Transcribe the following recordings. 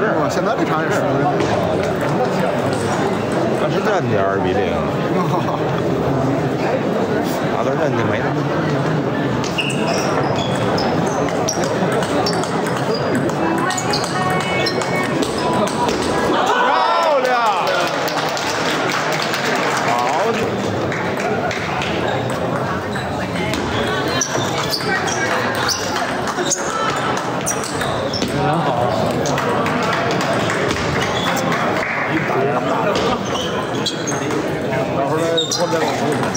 是吧？现在这场也输了。 那是真的2-0。打到人就没了。漂亮！好的。 非常好。 待会儿来我再往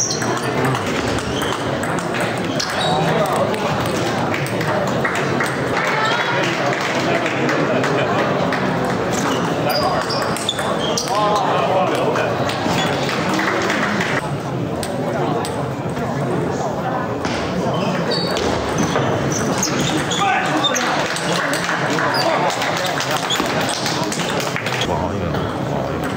不好意思，不好意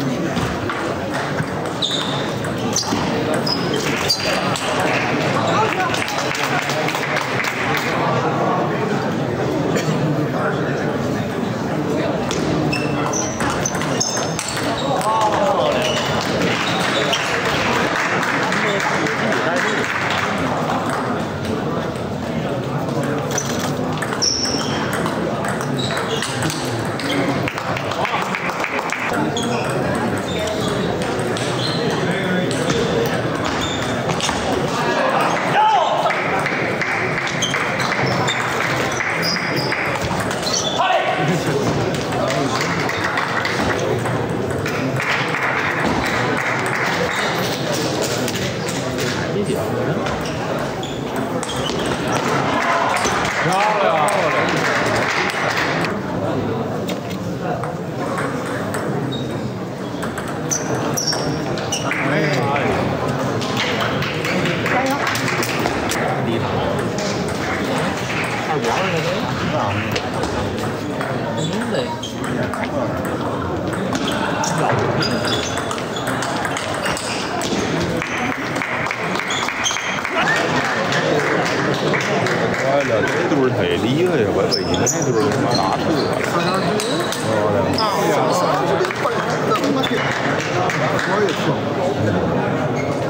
坏了，这队儿太厉害了，外北京那队儿他妈打死我了。 我也是。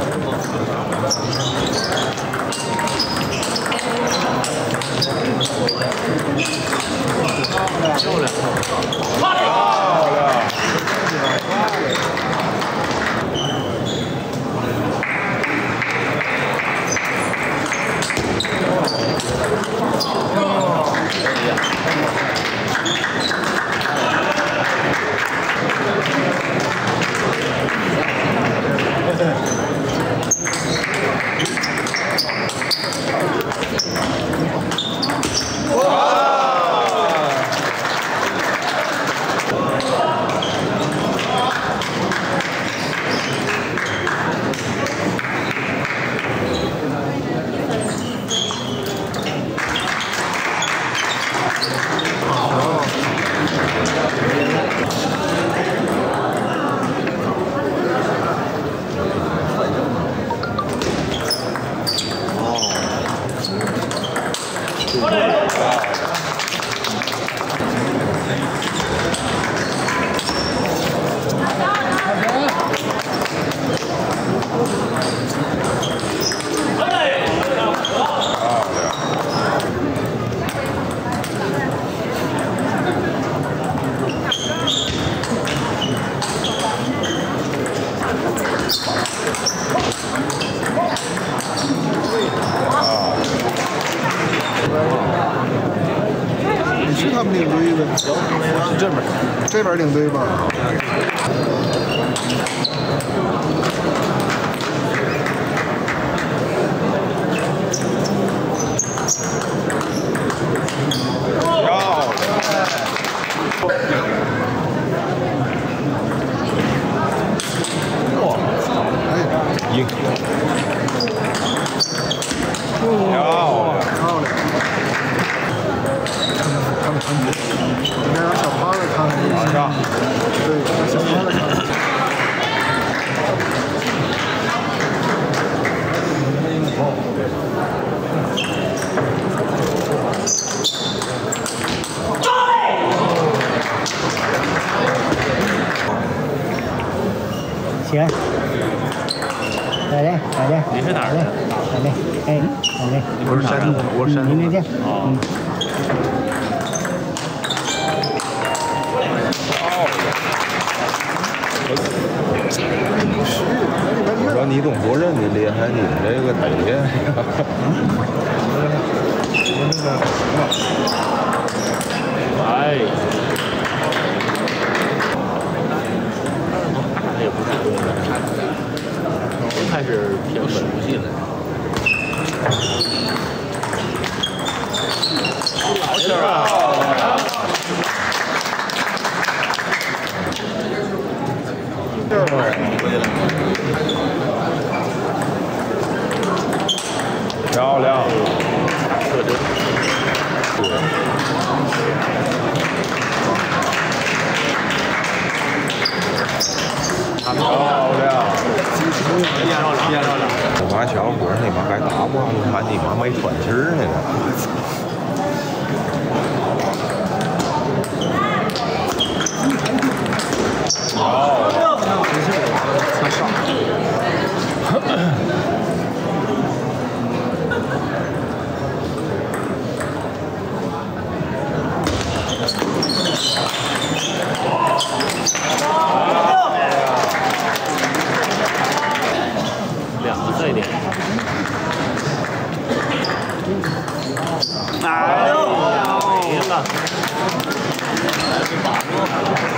你是他们领队呗？这边，这边领队吧。 赢！漂亮！ 看看，应该让小胖子看看。 马上。 对，让小胖子看看。 行。来嘞，来嘞。 你是哪儿的？ 来嘞，哎，来嘞。 你不是山东的，我是山东的。哦。 我说你东主任的厉害，你这个忒厉害。 哎。也不是东的，还是偏熟悉的。好球啊！ 漂亮， 特征。 漂亮，我妈小伙儿，你妈该打我，我看你妈没喘气儿呢。 两个赛点。哎呦！没了。